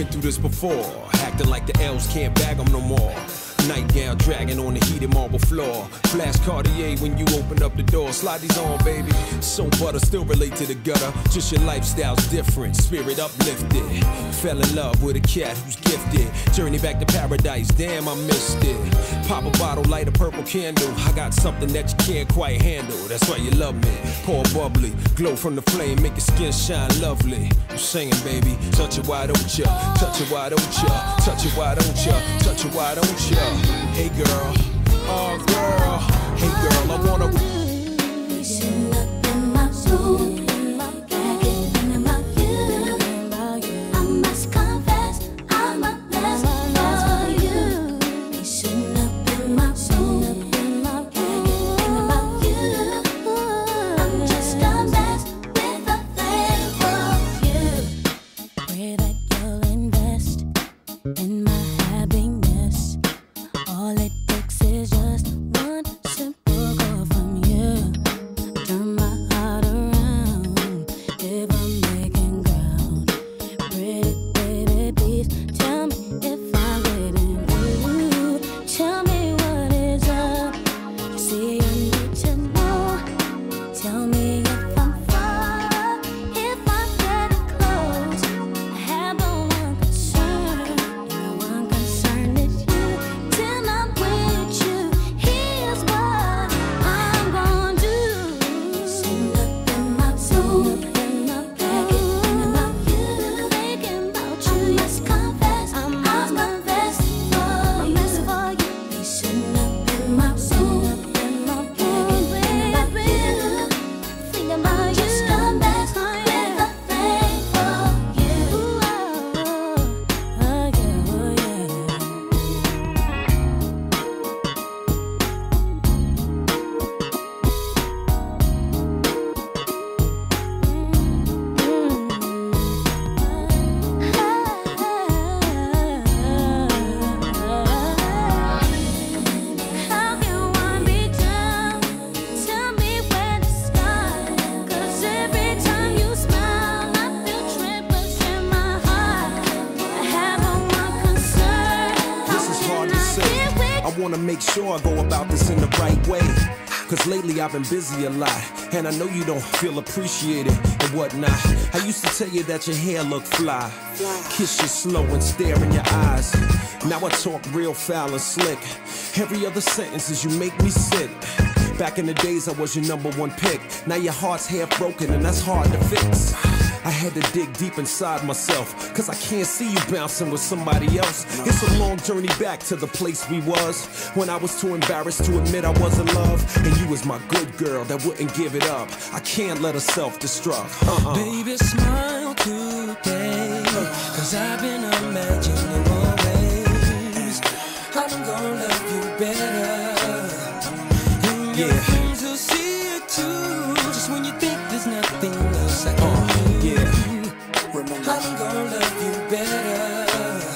went through this before. Acting like the L's can't bag them no more. Nightgown dragging on the heated marble floor. Flash Cartier when you open up the door. Slide these on, baby. So butter, still relate to the gutter. Just your lifestyle's different, spirit uplifted. Fell in love with a cat who's gifted. Journey back to paradise, damn, I missed it. Pop a bottle, light a purple candle. I got something that you can't quite handle. That's why you love me. Pour bubbly, glow from the flame, make your skin shine lovely. I'm singing, baby. Touch it, why don't ya? Touch it, why don't ya? Touch it, why don't ya? Touch it, why don't ya? Hey girl, oh girl, hey girl, I wanna. Sitting up in my room, thinking about you. I must confess, I'm a mess for you. Sitting up in my room, thinking about you. I'm just a mess with a thing for you. Pray that you'll invest in my happiness. All it takes is just one simple call from you. Turn my heart around if I'm making ground. Pretty baby, please tell me if I'm getting you. Tell me what is up. You see, I need to know. Tell me if I'm far, if I'm getting close. I have but one concern, and the one concern is you. Till I'm with you, here's what I'm gonna do. Sitting up in my room, thinking about you. I must confess, I'm a mess for you. Sitting up in my room, thinking about you. I'm just a mess with a thing for you. Oh How can one be down? Tell me where to start. 'Cause every time you smile, I feel tremors in my heart. I have one concern. This is hard to say. I wanna make sure I go about this in the right way. Cause lately I've been busy a lot, and I know you don't feel appreciated and whatnot. I used to tell you that your hair looked fly. Kiss you slow and stare in your eyes. Now I talk real foul and slick. Every other sentence is you make me sick. Back in the days I was your #1 pick. Now your heart's half broken and that's hard to fix. I had to dig deep inside myself, cause I can't see you bouncing with somebody else. It's a long journey back to the place we was, when I was too embarrassed to admit I was in love. And you was my good girl that wouldn't give it up. I can't let her self-destruct. Baby, smile today, cause I've been imagining always I'm gonna love you better. And your friends will see it too, just when you think there's nothing else I can do. I'm gonna love you better.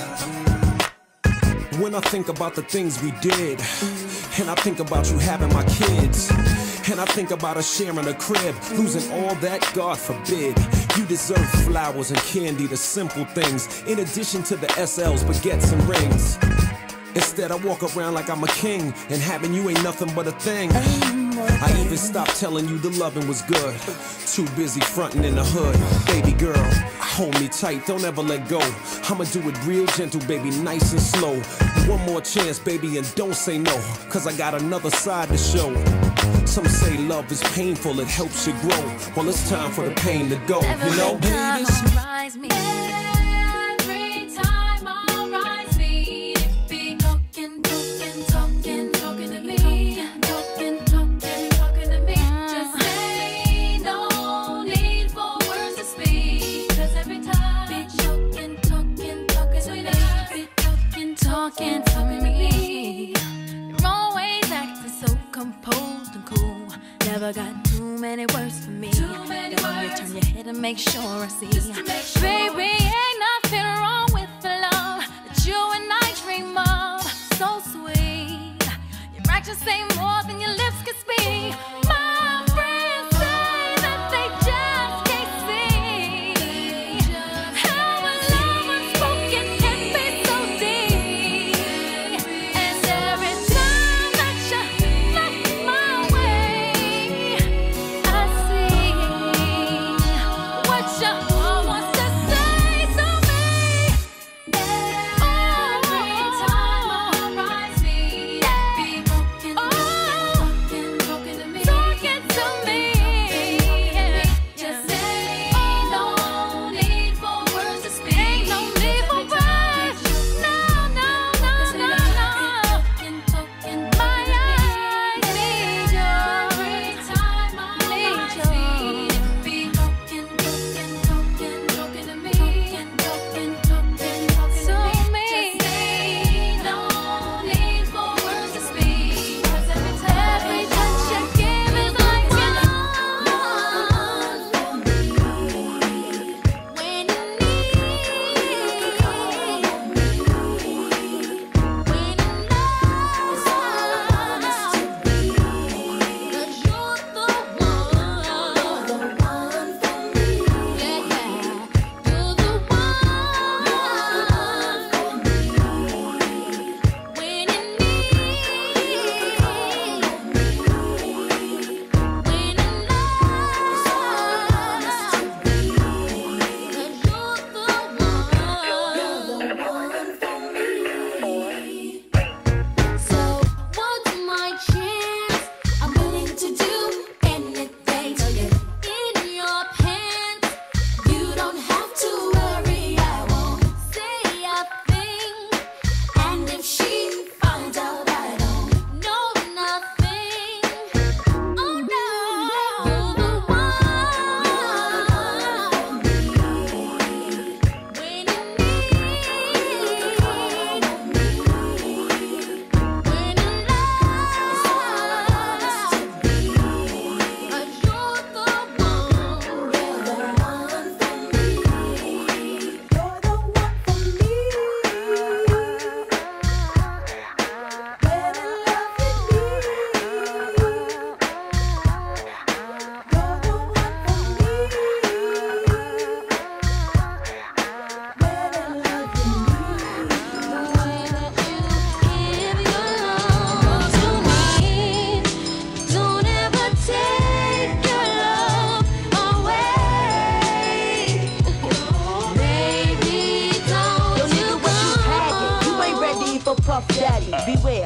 When I think about the things we did, and I think about you having my kids, and I think about us sharing a crib, losing all that, God forbid. You deserve flowers and candy, the simple things, in addition to the SLs, baguettes and rings. Instead I walk around like I'm a king, and having you ain't nothing but a thing. I even stopped telling you the loving was good. Too busy fronting in the hood. Baby girl, hold me tight, don't ever let go. I'ma do it real gentle, baby, nice and slow. One more chance, baby, and don't say no, cause I got another side to show. Some say love is painful, it helps you grow. Well, it's time for the pain to go, you know? Baby, surprise me. Talking for me. You're always acting so composed and cool. Never got too many words for me. Then you turn your head and make sure I see. Baby, ain't nothing wrong with the love that you and I dream of. So sweet. Your actions say more than your lips can speak. My friends say that they just can't see how a love unspoken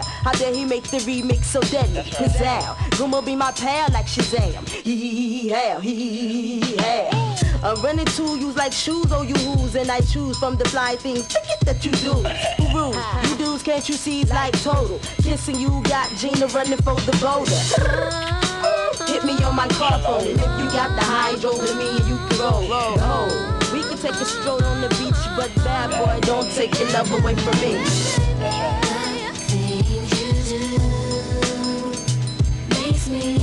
How dare he make the remix so deadly? Pizzazz, Guma be my pal like Shazam. I'm running to yous like shoes, oh you who's, and I choose from the fly things that you do. Who rules? You dudes, can't you see it's like total? Kissing you got Gina running for the boulder. Hit me on my car phone. If you got the hydro with me, you can roll. We can take a stroll on the beach, but bad boy, don't take your love away from me. Things you do makes me